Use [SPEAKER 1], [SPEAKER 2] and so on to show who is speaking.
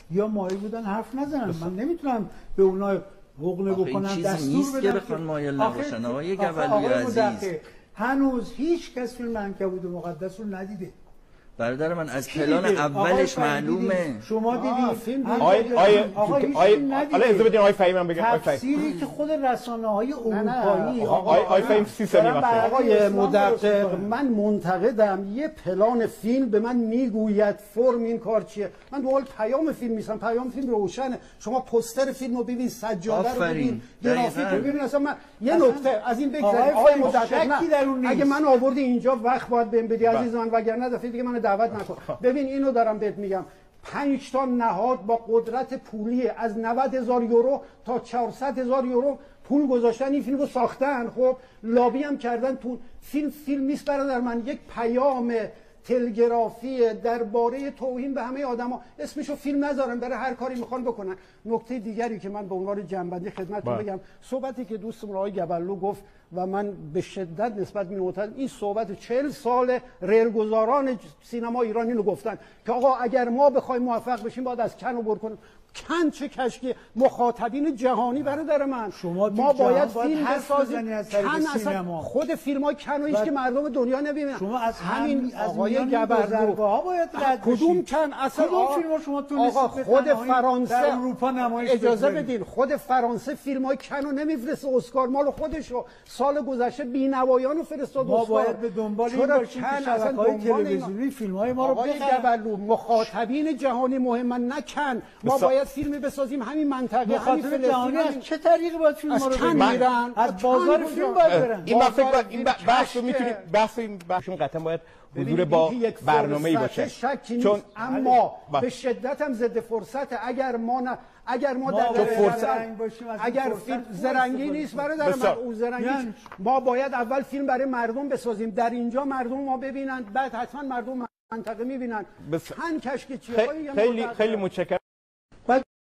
[SPEAKER 1] یا مایل بودن حرف نزنن. من نمیتونم به اونا حقوق بکنم، دستور بدم
[SPEAKER 2] که مایل نباشن. آقای گبلوی عزیز،
[SPEAKER 1] هنوز هیچ کس فیلم عنکبوت مقدس رو ندیده.
[SPEAKER 2] برادر من از پلان اولش معلومه.
[SPEAKER 1] شما دیدید فیلم؟
[SPEAKER 3] حالا اجازه بدین آقای فهیم من بگم.
[SPEAKER 1] تفسیری که خود رسانه‌های اروپایی
[SPEAKER 3] آقای فهیم 30 ثانیه وقت.
[SPEAKER 4] آقای مدقق، من منتقدم یه پلان فیلم به من میگوید فرم این کار چیه. من دنبال پیام فیلم نیستم. پیام فیلم روشنه. شما پوستر فیلم رو ببین، سجاده رو ببین، گرافیک رو ببین. اصلا من یه نکته از این بگذارید آقای مدقق، اگه من آوردی اینجا وقت باید بهم بدی عزیز من، وگرنه دفعه دیگه من دعوت نکن. ببین اینو دارم بهت میگم، 5 تا نهاد با قدرت پولی از 90,000 یورو تا 400,000 یورو پول گذاشتن این فیلم رو ساختن. خب لابی هم کردن. پول فیلم نیست برادر من، یک پیام تلگرافی درباره توهین به همه آدما. اسمشو فیلم نذارن، برای هر کاری میخوان بکنن. نکته دیگری که من به عنوان جنبندی خدمتتون بگم، صحبتی که دوستمون آقای گبلو گفت و من به شدت نسبت به این صحبت 40 سال ریلگذاران سینما ایران اینو گفتن که آقا اگر ما بخوایم موفق بشیم باید از کن عبور کنیم. کن چه کشکی؟ مخاطبین جهانی برادر من. ما باید فیلم بسازیم. کن اصلا خود فیلم‌های کن رو هیچ که مردم دنیا نبینن.
[SPEAKER 1] شما از
[SPEAKER 4] همین آقای گبرگوها
[SPEAKER 1] باید رد بشید.
[SPEAKER 4] کدوم کن اصلا
[SPEAKER 1] فیلم‌ها شما تونستید
[SPEAKER 4] آقا خود فرانسه
[SPEAKER 1] در اروپا نمایش
[SPEAKER 4] اجازه بدین، خود فرانسه فیلم‌های کن رو نمیفرسته اسکار، مال خودشو سال گذشته بی‌نوایان رو فرستاد
[SPEAKER 1] ما
[SPEAKER 4] اسکار.
[SPEAKER 1] باید به دنبال این باشیم که شبکه‌های تلویزیونی فیلم‌های ما رو
[SPEAKER 4] بخرن. مخاطبین جهانی مهمن، نکن. ما باید فیلمی بسازیم همین منطقه.
[SPEAKER 1] مخاطب جهانی از چه طریقی باید فیلم رو
[SPEAKER 4] ببینن؟
[SPEAKER 1] از بازار فیلم باید برن.
[SPEAKER 3] این بحث رو میتونید بحثشون قطعا باید حضور با برنامه‌ای باشه.
[SPEAKER 4] چون اما به شدت هم ضد فرصت. اگر ما در
[SPEAKER 1] فرصت باشیم،
[SPEAKER 4] اگر فیلم زرنگی نیست برادر من، اون زرنگی ما باید اول فیلم برای مردم بسازیم، در اینجا مردم ما ببینن، بعد حتما مردم منطقه میبینن.
[SPEAKER 3] خیلی متشکرم.